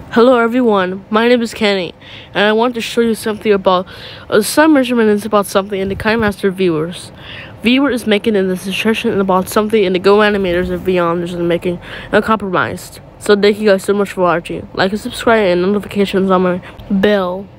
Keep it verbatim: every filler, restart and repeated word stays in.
Hello everyone, my name is Kenny, and I want to show you something about uh, some measurements about something in the KineMaster viewers. Viewer is making an assertion about something in the goanimators and vyond is making a compromise. So thank you guys so much for watching. Like and subscribe and notifications on my bell.